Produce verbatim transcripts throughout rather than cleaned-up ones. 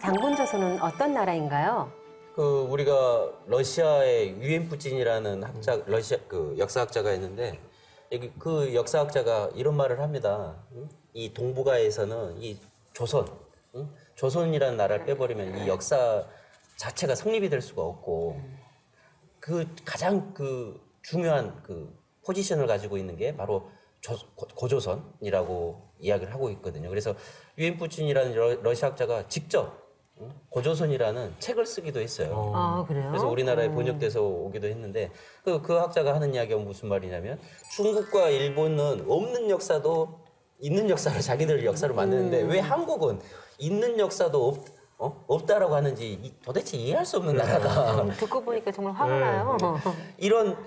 단군조선은 어떤 나라인가요? 그 우리가 러시아의 유엔푸진이라는 학자, 러시아 그 역사학자가 있는데 여기 그 역사학자가 이런 말을 합니다. 응? 이 동북아에서는 이 조선, 응? 조선이라는 나라를 빼버리면 이 역사 자체가 성립이 될 수가 없고 그 가장 그 중요한 그 포지션을 가지고 있는 게 바로 조, 고, 고조선이라고 이야기를 하고 있거든요. 그래서 유엔푸친이라는 러, 러시아학자가 직접 고조선이라는 책을 쓰기도 했어요. 아, 그래요? 그래서 우리나라에 어. 번역돼서 오기도 했는데 그, 그 학자가 하는 이야기가 무슨 말이냐면 중국과 일본은 없는 역사도 있는 역사로 자기들 역사를 만드는데 음. 왜 한국은 있는 역사도 없, 어? 없다라고 하는지 이, 도대체 이해할 수 없는 나라다. 음, 듣고 보니까 정말 화가 나요. 이런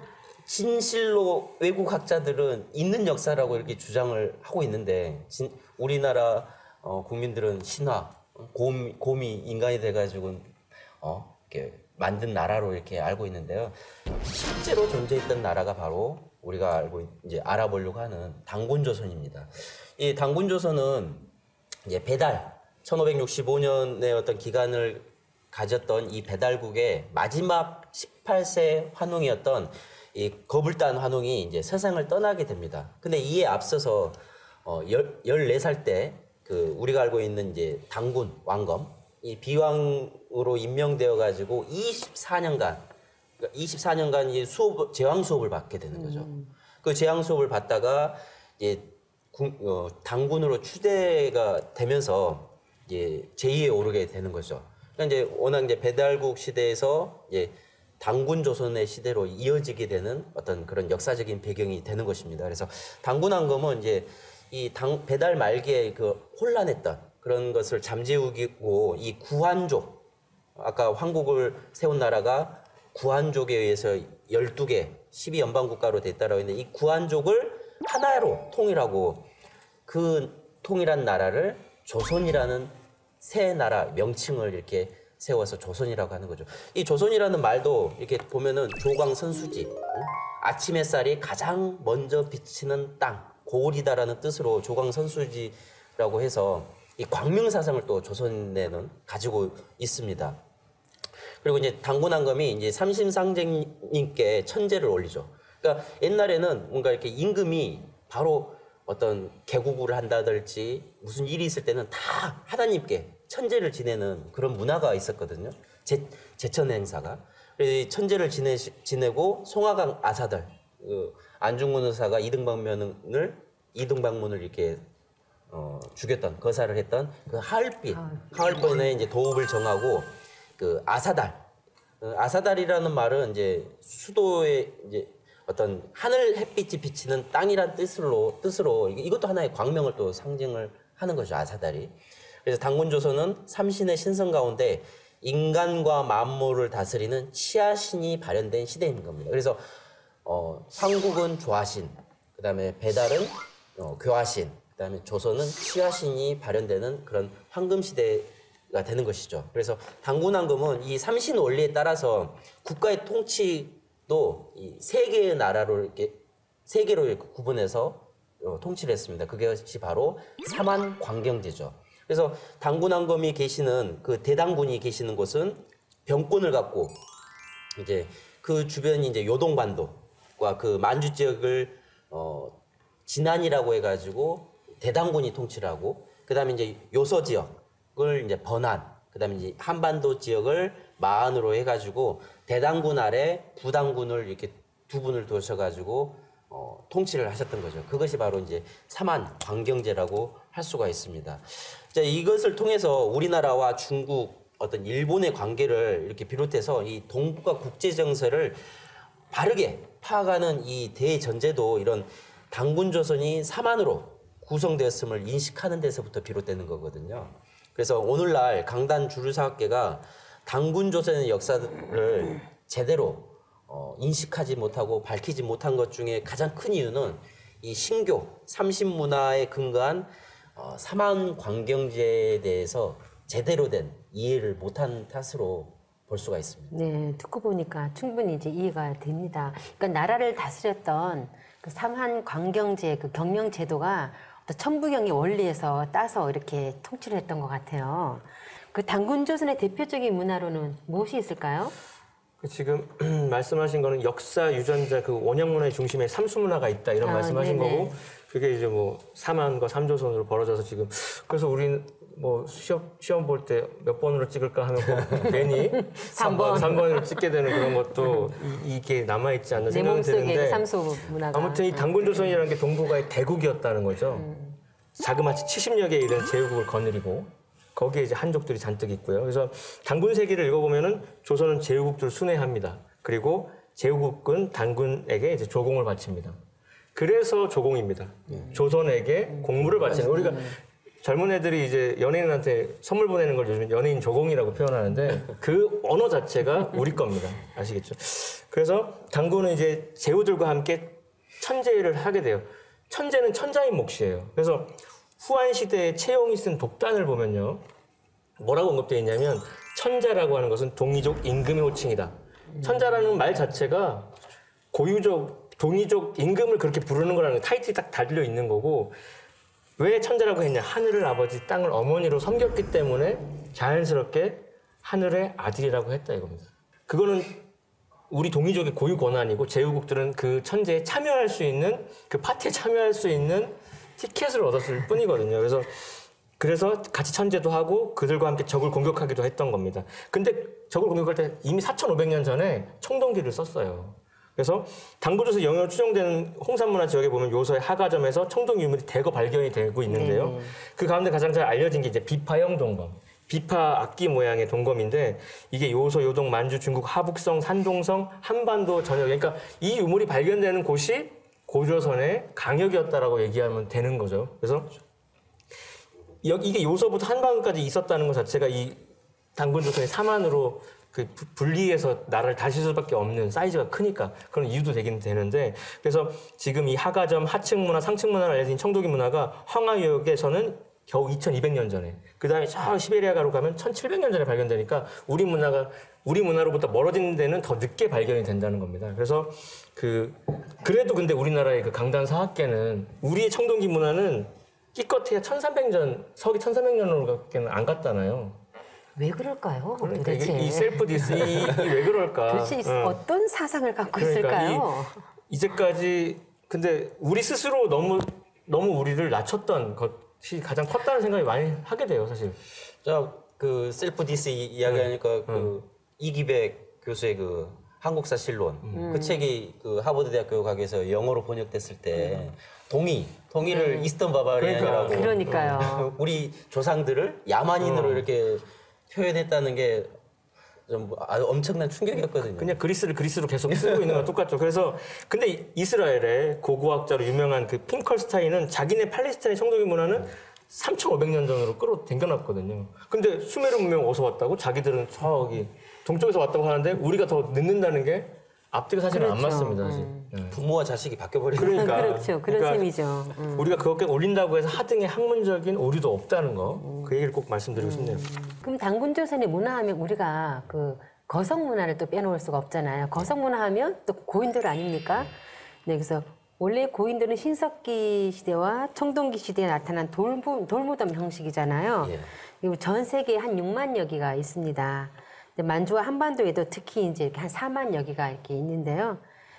진실로 외국 학자들은 있는 역사라고 이렇게 주장을 하고 있는데 진, 우리나라 어, 국민들은 신화, 곰, 곰이 인간이 돼가지고 어, 이렇게 만든 나라로 이렇게 알고 있는데요. 실제로 존재했던 나라가 바로 우리가 알고 이제 알아보려고 하는 단군조선입니다. 이 단군조선은 이제 배달 천오백육십오 년의 어떤 기간을 가졌던 이 배달국의 마지막 십팔 세 환웅이었던 이 거불단 환웅이 이제 세상을 떠나게 됩니다. 근데 이에 앞서서 어, 열네 살 때 그 우리가 알고 있는 이제 단군 왕검 이 비왕으로 임명되어 가지고 이십사 년간 그러니까 이십사 년간 이제 수업 제왕 수업을 받게 되는 거죠. 음. 그 제왕 수업을 받다가 이제 군, 어, 단군으로 추대가 되면서 이제 제위에 오르게 되는 거죠. 그러니까 이제 워낙 이제 배달국 시대에서 이제 단군 조선의 시대로 이어지게 되는 어떤 그런 역사적인 배경이 되는 것입니다. 그래서 단군 왕검은 이제 이 당, 배달 말기에 그 혼란했던 그런 것을 잠재우고 이 구한족, 아까 황국을 세운 나라가 구한족에 의해서 열두 개, 십이 연방국가로 됐다라고 했는데 이 구한족을 하나로 통일하고 그 통일한 나라를 조선이라는 새 나라 명칭을 이렇게 세워서 조선이라고 하는 거죠. 이 조선이라는 말도 이렇게 보면은 조광선수지, 응? 아침 햇살이 가장 먼저 비치는 땅, 고을이다라는 뜻으로 조광선수지라고 해서 이 광명사상을 또 조선에는 가지고 있습니다. 그리고 이제 단군왕검이 이제 삼심상제님께 천제를 올리죠. 그러니까 옛날에는 뭔가 이렇게 임금이 바로 어떤 개국을 한다든지 무슨 일이 있을 때는 다 하나님께 천제를 지내는 그런 문화가 있었거든요. 제, 제천 행사가. 그래서 천제를 지내, 지내고 송화강 아사들, 그 안중근 의사가 이등방면을, 이등방문을 이렇게 어, 죽였던, 거사를 했던 그 하얼빈, 하얼빈에 이제 도읍을 정하고 그 아사달, 어, 아사달이라는 말은 이제 수도에 이제 어떤 하늘 햇빛이 비치는 땅이란 뜻으로, 뜻으로 이것도 하나의 광명을 또 상징을 하는 거죠, 아사달이. 그래서 단군조선은 삼신의 신성 가운데 인간과 만물을 다스리는 치아신이 발현된 시대인 겁니다. 그래서 어, 황국은 조아신, 그 다음에 배달은 어, 교아신, 그 다음에 조선은 치아신이 발현되는 그런 황금시대가 되는 것이죠. 그래서 단군왕금은 이 삼신 원리에 따라서 국가의 통치도 이 세 개의 나라로 이렇게 세 개로 이렇게 구분해서 어, 통치를 했습니다. 그것이 바로 삼한광경제죠. 그래서 단군왕검이 계시는 그 대당군이 계시는 곳은 병권을 갖고 이제 그 주변이 이제 요동반도과 그 만주 지역을 어 진안이라고 해가지고 대당군이 통치를 하고 그다음에 이제 요서 지역을 이제 번안 그다음에 이제 한반도 지역을 마안으로 해가지고 대당군 아래 부당군을 이렇게 두 분을 두셔가지고 어, 통치를 하셨던 거죠. 그것이 바로 이제 삼한 광경제라고 할 수가 있습니다. 자, 이것을 통해서 우리나라와 중국, 어떤 일본의 관계를 이렇게 비롯해서 이 동북아 국제 정세를 바르게 파악하는 이 대전제도 이런 단군조선이 삼한으로 구성되었음을 인식하는 데서부터 비롯되는 거거든요. 그래서 오늘날 강단 주류사학계가 단군조선의 역사를 제대로 어, 인식하지 못하고 밝히지 못한 것 중에 가장 큰 이유는 이 신교, 삼신문화에 근거한 어, 삼한광경제에 대해서 제대로 된 이해를 못한 탓으로 볼 수가 있습니다. 네, 듣고 보니까 충분히 이제 이해가 됩니다. 그러니까 나라를 다스렸던 그 삼한광경제 그 경영제도가 어떤 천부경의 원리에서 따서 이렇게 통치를 했던 것 같아요. 그 단군조선의 대표적인 문화로는 무엇이 있을까요? 지금 말씀하신 거는 역사 유전자 그 원형 문화의 중심에 삼수 문화가 있다 이런 아, 말씀하신 네네. 거고 그게 이제 뭐 삼한과 삼조선으로 벌어져서 지금 그래서 우리는 뭐 시험 시험 볼 때 몇 번으로 찍을까 하면 뭐 괜히 삼 번. 삼 번으로 찍게 되는 그런 것도 이, 이게 남아 있지 않나 내 생각이 몸속에 그 드는데 삼수 문화가. 아무튼 이 단군조선이라는 게 동북아의 대국이었다는 거죠. 음. 자그마치 칠십여 개에 이른 제후국을 거느리고 거기에 이제 한족들이 잔뜩 있고요. 그래서 단군세기를 읽어보면은 조선은 제후국들을 순회합니다. 그리고 제후국은 단군에게 이제 조공을 바칩니다. 그래서 조공입니다. 조선에게 공물을 바치는. 우리가 젊은 애들이 이제 연예인한테 선물 보내는 걸 요즘 연예인 조공이라고 표현하는데 그 언어 자체가 우리 겁니다. 아시겠죠? 그래서 단군은 이제 제후들과 함께 천재를 하게 돼요. 천재는 천자인 몫이에요. 그래서 후한 시대에 채용이 쓴 독단을 보면요. 뭐라고 언급되어 있냐면 천자라고 하는 것은 동이족 임금의 호칭이다. 천자라는 말 자체가 고유족, 동이족 임금을 그렇게 부르는 거라는 타이틀이 딱 달려 있는 거고 왜 천자라고 했냐. 하늘을 아버지, 땅을 어머니로 섬겼기 때문에 자연스럽게 하늘의 아들이라고 했다 이겁니다. 그거는 우리 동이족의 고유 권한이고 제후국들은 그 천재에 참여할 수 있는 그 파티에 참여할 수 있는 티켓을 얻었을 뿐이거든요. 그래서 그래서 같이 천재도 하고 그들과 함께 적을 공격하기도 했던 겁니다. 근데 적을 공격할 때 이미 사천오백 년 전에 청동기를 썼어요. 그래서 단군조선 영역으로 추정되는 홍산문화 지역에 보면 요서의 하가점에서 청동 유물이 대거 발견이 되고 있는데요. 네. 그 가운데 가장 잘 알려진 게 이제 비파형 동검. 비파 악기 모양의 동검인데 이게 요소, 요동, 만주, 중국, 하북성, 산동성, 한반도 전역. 그러니까 이 유물이 발견되는 곳이 고조선의 강역이었다라고 얘기하면 되는 거죠. 그래서 여기 이게 요서부터 한반도까지 있었다는 것 자체가 이 단군조선의 삼한으로 그 분리해서 나라를 다실 수밖에 없는 사이즈가 크니까 그런 이유도 되긴 되는데 그래서 지금 이 하가점, 하층 문화, 상층 문화를 알려진 청동기 문화가 황하유역에서는 겨우 이천이백 년 전에 그 다음에 저 시베리아가로 가면 천칠백 년 전에 발견되니까 우리 문화가 우리 문화로부터 멀어진 데는 더 늦게 발견이 된다는 겁니다. 그래서 그 그래도 근데 우리나라의 그 강단 사학계는 우리의 청동기 문화는 기껏해야 천삼백 년 서기 천삼백 년으로밖에는 안 갔잖아요. 왜 그럴까요? 그러니까 도대체. 이게 이 셀프 디스 이 왜 그럴까? 도대체 응. 어떤 사상을 갖고 그러니까 있을까요? 이, 이제까지 근데 우리 스스로 너무 너무 우리를 낮췄던 것이 가장 컸다는 생각이 많이 하게 돼요, 사실. 자, 그 셀프 디스 이- 이야기하니까 그 이기백 교수의 그 한국사 실론 음. 그 책이 그 하버드 대학교 가게에서 영어로 번역됐을 때 동의, 동의를 이스턴 바바리안이라고 그러니까요. 우리 조상들을 야만인으로 어. 이렇게 표현했다는 게 좀 아주 엄청난 충격이었거든요. 그냥 그리스를 그리스로 계속 쓰고 있는 건 똑같죠. 그래서 근데 이스라엘의 고고학자로 유명한 그 핑컬스타인은 자기네 팔레스타인의 청동기 문화는 삼천오백 년 전으로 끌어당겨놨거든요. 근데 수메르 문명 어디서 왔다고? 자기들은 저기 동쪽에서 왔다고 하는데 우리가 더 늦는다는 게 앞뒤가 사실은 안 그렇죠. 맞습니다. 사실. 네. 부모와 자식이 바뀌어버리는 그러니까, 그렇죠. 그런 그러니까 셈이죠. 음. 우리가 그것께 올린다고 해서 하등의 학문적인 오류도 없다는 거. 그 얘기를 꼭 말씀드리고 싶네요. 그럼 단군조선의 문화하면 우리가 그 거성 문화를 또 빼놓을 수가 없잖아요. 거성 문화하면 또 고인돌 아닙니까? 네, 그래서 원래 고인돌은 신석기 시대와 청동기 시대에 나타난 돌무, 돌무덤 형식이잖아요. 예. 그리고 전 세계에 한 육만여 개가 있습니다. 근데 만주와 한반도에도 특히 이제 이렇게 한 사만여 개가 이렇게 있는데요.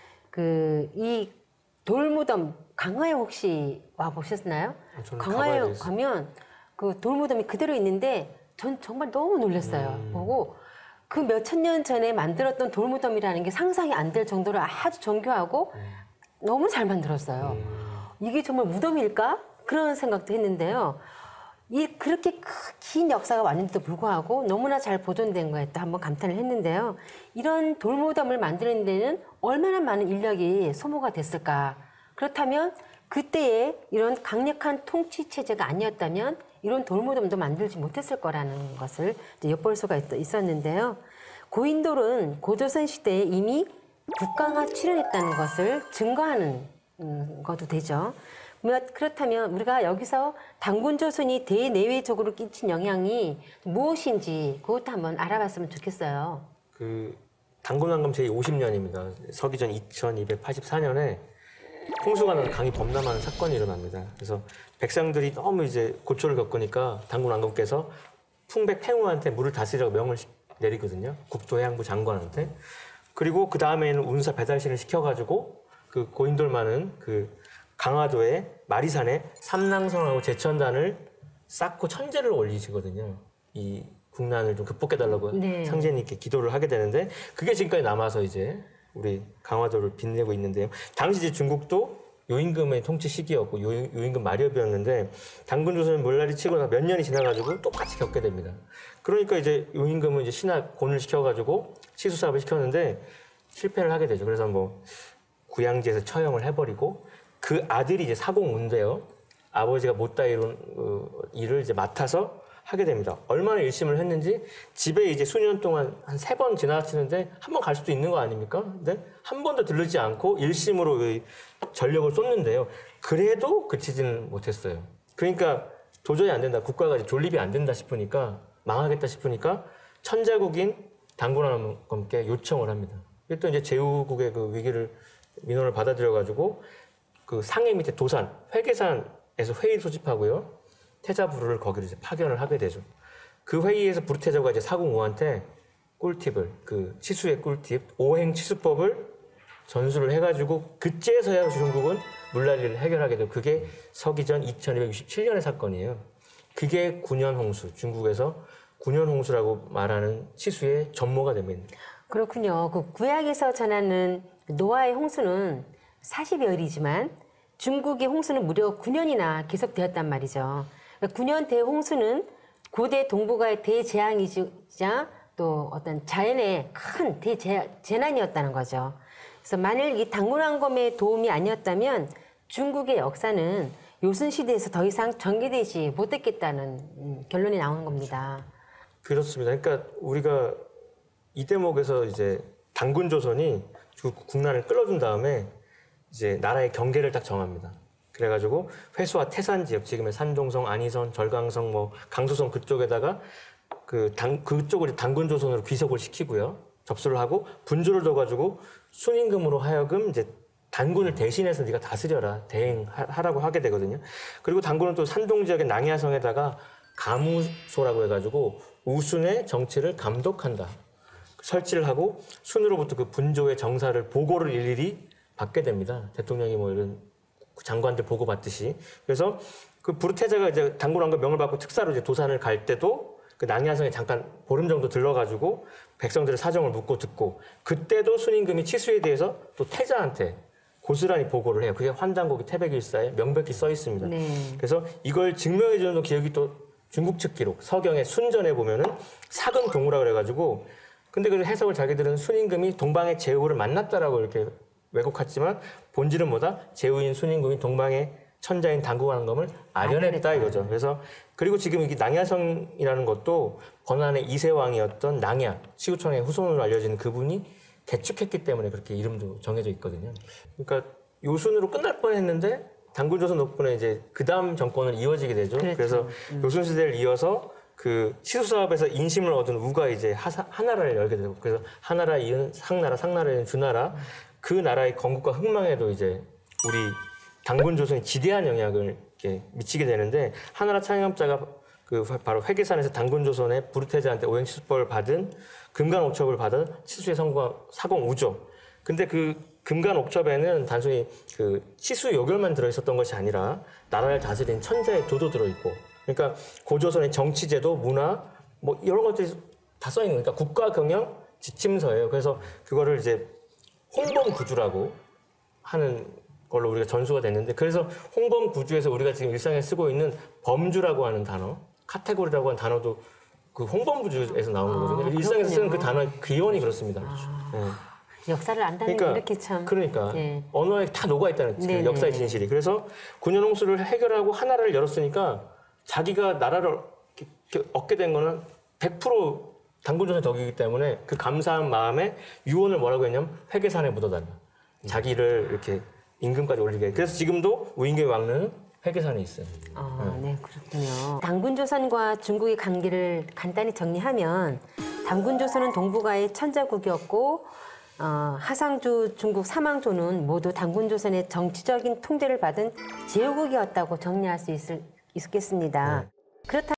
그 이 돌무덤 강화에 혹시 와 보셨나요? 아, 저는 강화에 가봐야 되겠어요. 가면 그 돌무덤이 그대로 있는데 전 정말 너무 놀랐어요. 음. 보고 그 몇천 년 전에 만들었던 돌무덤이라는 게 상상이 안 될 정도로 아주 정교하고 음. 너무 잘 만들었어요. 이게 정말 무덤일까? 그런 생각도 했는데요. 이 그렇게 크- 긴 역사가 왔는데도 불구하고 너무나 잘 보존된 거에 또 한번 감탄을 했는데요. 이런 돌무덤을 만드는 데는 얼마나 많은 인력이 소모가 됐을까? 그렇다면 그때의 이런 강력한 통치 체제가 아니었다면 이런 돌무덤도 만들지 못했을 거라는 것을 이제 엿볼 수가 있, 있었는데요. 고인돌은 고조선 시대에 이미 국가가 출현했다는 것을 증거하는 음, 것도 되죠. 뭐, 그렇다면 우리가 여기서 단군조선이 대내외적으로 끼친 영향이 무엇인지 그것도 한번 알아봤으면 좋겠어요. 그 단군왕금 제오십 년입니다. 서기전 이천이백팔십사 년에 홍수가 나서 강이 범람하는 사건이 일어납니다. 그래서 백성들이 너무 이제 고초를 겪으니까 단군왕금께서 풍백 팽우한테 물을 다스리라고 명을 시- 내리거든요. 국토해양부 장관한테. 그리고 그 다음에는 운사 배달신을 시켜가지고 그 고인돌 많은 그 강화도의 마리산에 삼랑성하고 제천단을 쌓고 천재를 올리시거든요. 이 국난을 좀 극복해달라고 네. 상제님께 기도를 하게 되는데 그게 지금까지 남아서 이제 우리 강화도를 빛내고 있는데요. 당시 이제 중국도 요임금의 통치 시기였고 요, 요임금 마렵이었는데 당군조선은 물난리 치고 나서 몇 년이 지나가지고 똑같이 겪게 됩니다. 그러니까 이제 요임금은 이제 신하 곤을 시켜가지고 치수 사업을 시켰는데 실패를 하게 되죠. 그래서 뭐 구양지에서 처형을 해버리고 그 아들이 이제 사공운데요. 아버지가 못다 이룬 어, 일을 이제 맡아서 하게 됩니다. 얼마나 열심을 했는지 집에 이제 수년 동안 한 세 번 지나치는데 한 번 갈 수도 있는 거 아닙니까? 근데 한 번도 들르지 않고 일심으로 이 전력을 쏟는데요. 그래도 그치지는 못했어요. 그러니까 도저히 안 된다. 국가가 이제 존립이 안 된다 싶으니까 망하겠다 싶으니까 천자국인 당군왕검께 요청을 합니다. 또 이제 제후국의 그 위기를 민원을 받아들여가지고 그 상해 밑에 도산, 회계산에서 회의를 소집하고요. 태자부르를 거기로 이제 파견을 하게 되죠. 그 회의에서 부르태자가 이제 사공우한테 꿀팁을, 그 치수의 꿀팁, 오행 치수법을 전수를 해가지고 그제서야 중국은 물난리를 해결하게 되고 그게 서기전 이천이백육십칠 년의 사건이에요. 그게 구년 홍수, 중국에서 구년 홍수라고 말하는 치수의 전모가 됩니다. 그렇군요. 그 구약에서 전하는 노아의 홍수는 사십여일이지만 중국의 홍수는 무려 구 년이나 계속되었단 말이죠. 구 년 대홍수는 고대 동북아의 대재앙이자 또 어떤 자연의 큰 대재난이었다는 거죠. 그래서 만일 이 당군왕검의 도움이 아니었다면 중국의 역사는 요순시대에서 더 이상 전개되지 못했겠다는 결론이 나오는 겁니다. 그렇습니다. 그러니까 우리가 이 대목에서 이제 당군조선이 국난을 끌어준 다음에 이제 나라의 경계를 딱 정합니다. 그래가지고 회수와 태산 지역, 지금의 산동성, 안희선, 절강성, 뭐 강소성 그쪽에다가 그 당, 그쪽을 당군조선으로 귀속을 시키고요. 접수를 하고 분주를 둬가지고 순임금으로 하여금 이제 단군을 대신해서 네가 다스려라, 대행하라고 하게 되거든요. 그리고 단군은 또 산동 지역의 낭야성에다가 가무소라고 해가지고 우순의 정치를 감독한다. 설치를 하고 순으로부터 그 분조의 정사를 보고를 일일이 받게 됩니다. 대통령이 뭐 이런 장관들 보고 받듯이. 그래서 그 부르테자가 이제 당군왕검 명을 받고 특사로 이제 도산을 갈 때도 그 낭야성에 잠깐 보름 정도 들러가지고 백성들의 사정을 묻고 듣고 그때도 순임금이 치수에 대해서 또 태자한테 고스란히 보고를 해요. 그게 환단곡이 태백일사에 명백히 써 있습니다. 네. 그래서 이걸 증명해주는 기억이 또 중국 측 기록, 서경의 순전에 보면은 사근동우라 그래가지고 근데 그 해석을 자기들은 순임금이 동방의 제후를 만났다라고 이렇게 왜곡했지만 본질은 뭐다? 제후인 순임금이 동방의 천자인 당군왕검을 아련했다 이거죠. 그래서 그리고 지금 이게 낭야성이라는 것도 건안의 이세왕이었던 낭야, 시우청의 후손으로 알려진 그분이 개축했기 때문에 그렇게 이름도 정해져 있거든요. 그러니까 요순으로 끝날 뻔했는데 당군조선 덕분에 이제 그 다음 정권을 이어지게 되죠. 그렇죠. 그래서 음. 요순 시대를 이어서 그 치수 사업에서 인심을 얻은 우가 이제 하사, 하나라를 열게 되고 그래서 하나라 이은 상나라, 상나라 이은 주나라 그 나라의 건국과 흥망에도 이제 우리 당군조선이 지대한 영향을 이렇게 미치게 되는데 하나라 창업자가 그 바로 회계산에서 당군조선의 부르테자한테 오행치수법을 받은 금간옥첩을 받은 치수의 성과 사공우죠. 근데 그 금간옥첩에는 단순히 그 치수 요결만 들어있었던 것이 아니라 나라를 다스린 천자의 도도 들어있고 그러니까 고조선의 정치제도, 문화 뭐 이런 것들이 다 써있는 그러니까 국가 경영 지침서예요. 그래서 그거를 이제 홍범구주라고 하는 걸로 우리가 전수가 됐는데 그래서 홍범구주에서 우리가 지금 일상에 쓰고 있는 범주라고 하는 단어, 카테고리라고 하는 단어도 그 홍범구주에서 나온 거거든요. 아, 일상에서 쓰는 그 그렇군요. 단어의 기원이 그렇습니다. 아, 네. 역사를 안다는 그러니까, 게 이렇게 참. 그러니까 네. 언어에 다 녹아있다는 그 네네. 역사의 진실이. 그래서 구년 홍수를 해결하고 하나라를 열었으니까 자기가 나라를 이렇게 얻게 된 거는 백 퍼센트 당군조선의 덕이기 때문에 그 감사한 마음에 유언을 뭐라고 했냐면 회계산에 묻어달라. 자기를 이렇게 임금까지 올리게. 그래서 지금도 우임금의 왕릉은 회계산에 있어요. 아, 네, 그렇군요. 당군조선과 중국의 관계를 간단히 정리하면 당군조선은 동북아의 천자국이었고 어, 하상조, 중국 사망조는 모두 당군조선의 정치적인 통제를 받은 제후국이었다고 정리할 수 있을, 있겠습니다. 네. 그렇다.